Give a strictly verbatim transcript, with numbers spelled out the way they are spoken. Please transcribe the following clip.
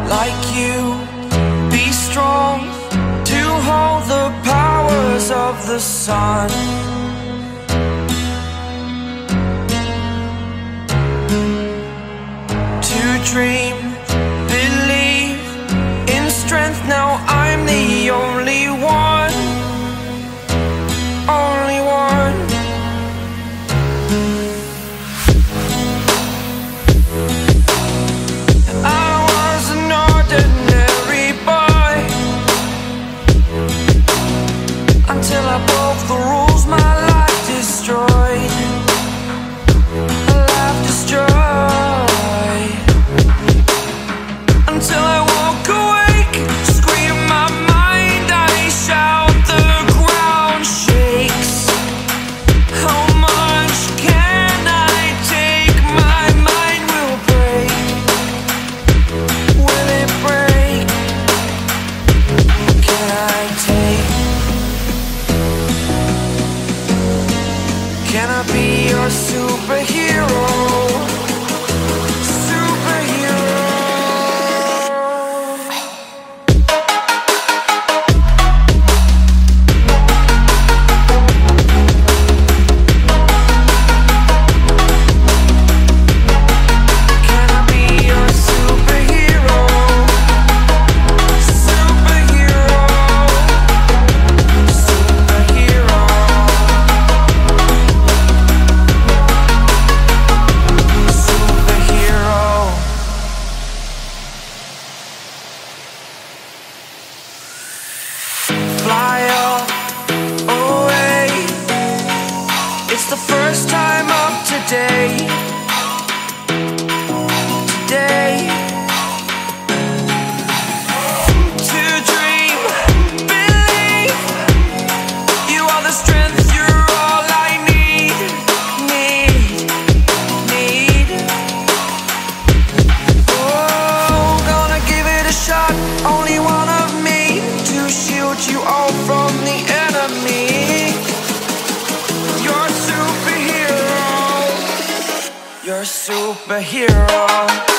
like you, be strong to hold the powers of the sun. To dream, believe in strength. Now I'm the only one, only one. I was an ordinary boy until I broke the rules, my life destroyed, a life destroyed. Until I woke awake, scream my mind, I shout, the ground shakes. How much can I take? My mind will break. Will it break? Can I take? Can I be your superhero? Fly up away. It's the first time of today. Today. To dream, believe. You are the strength, you're all I need. Need, need. Oh, gonna give it a shot. Only one of me to shield you all from the enemy. You're a superhero. You're a superhero.